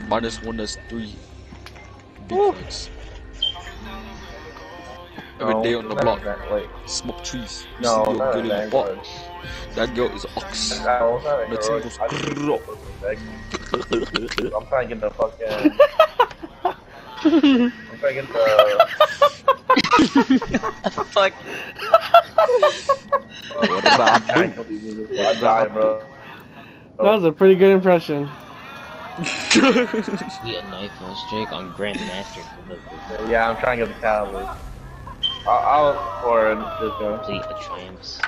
-1, that's 3 big flex. Every day on the block, smoke trees. You see your girl in the block. That girl is an ox. The team goes grrrr. I'm trying to get the fucking. I'm trying to get the. Fuck. What about I died, bro. That was a pretty good impression. Be a knife on streak on Grandmaster. Yeah, I'm trying to get the Cowboys. I'll for this one. Complete a triumph seal.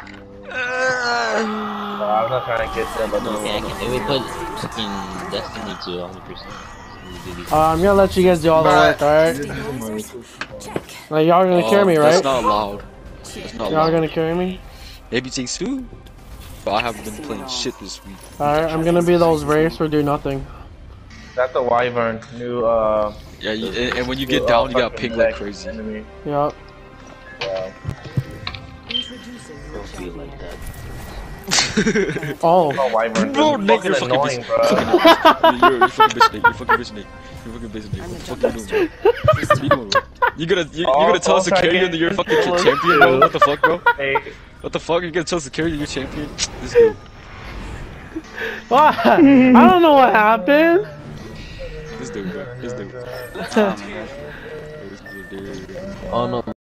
I'm not trying to get them, but Yeah, they would put fucking Destiny to 100%. I'm gonna let you guys do all the work, alright? Like, y'all are gonna carry me, right? That's not allowed. That's not Y'all allowed. gonna carry me? Maybe takes 2. But I haven't been playing shit this week. Alright, I'm gonna be those race or do nothing. that's a Wyvern. New, Yeah, and when you get down, you got ping like crazy. Enemy. Yup. Yeah. Don't feel like that. Oh. Oh, Wyvern. Bro, It's nigga, fucking annoying, bro. You're fucking bitch nigga. You're fucking bitch nigga. You're fucking bitch nigga. What the fuck you doing, bro? What you doing, bro? You gonna tell us to carry you and you're fucking champion, bro? What the fuck, bro? Hey, What the fuck? You gonna tell us to carry you, you're champion? This dude. What? I don't know what happened. This dude, bro. This dude. Oh no.